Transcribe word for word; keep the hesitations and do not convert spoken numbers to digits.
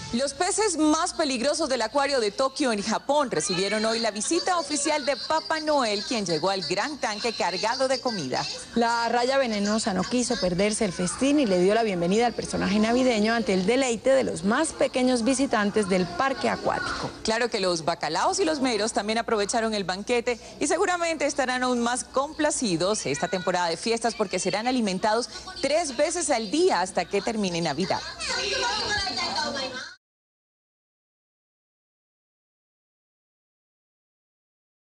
Los peces más peligrosos del acuario de Tokio en Japón recibieron hoy la visita oficial de Papá Noel, quien llegó al gran tanque cargado de comida. La raya venenosa no quiso perderse el festín y le dio la bienvenida al personaje navideño ante el deleite de los más pequeños visitantes del parque acuático. Claro que los bacalaos y los meros también aprovecharon el banquete y seguramente estarán aún más complacidos esta temporada de fiestas porque serán alimentados tres veces al día hasta que termine Navidad.